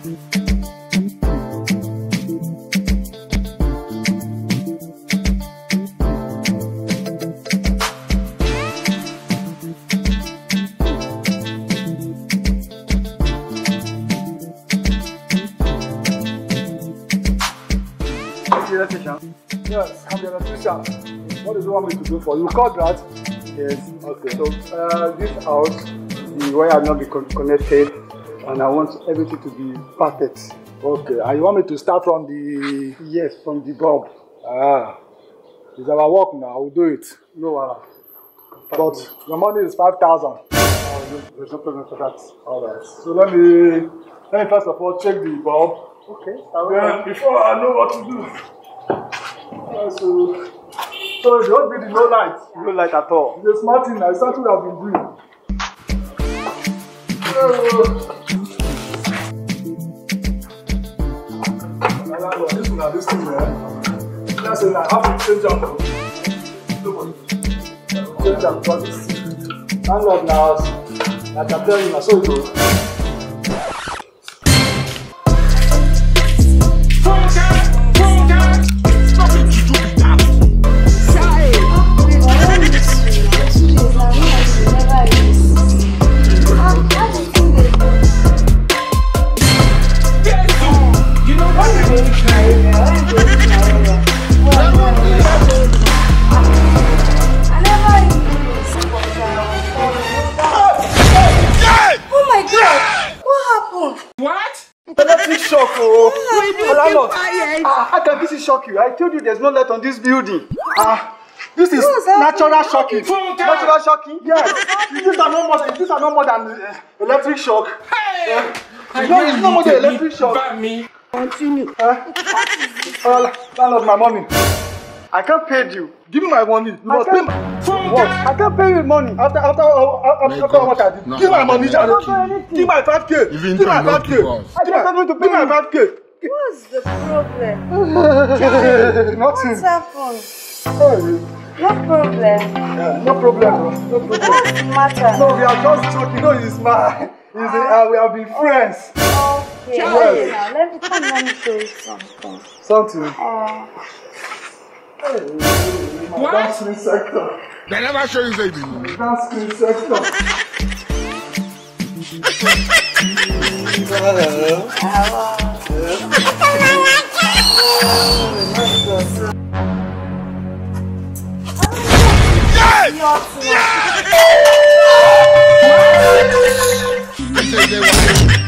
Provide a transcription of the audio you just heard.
Electrician? Yes, I'm the electrician. What do you want me to do for you? Call that? Yes. Okay. So this house, the wire will not be connected, and I want everything to be perfect. Okay. And you want me to start from the? Yes, from the bulb. Ah, it's our work now. I will do it. No, but your money is 5,000. There's no problem for that. All right. So let me first of all check the bulb. Okay. Then before I know what to do. So it won't be the no light. No light at all. The smart thing, it's something I've been doing. This thing, that's it. I have to change up. Change up for this. Hang on now. I can tell you, so it goes. Electric shock, oh! How can this shock you? I told you there's no light on this building. This is natural shocking. Natural shocking? Yes. These are no more than electric shock. Hey! It's no more than electric shock. Continue. Landlord, my money. I can't pay you. Give me my money. You must pay my what? I can't pay you money after what I did. Give my money. Give my 5K. Give my 5K. I just want to pay my 5K. What's the problem? Nothing. What's happened? Hey. No problem. Yeah, no problem. No problem. What's the matter? No, we are just joking. No, it's mine. We have been friends. Okay. Yes. Now, let me show you something. Something? What? Dance screen sector. They never show you baby. Dance screen sector. Yes!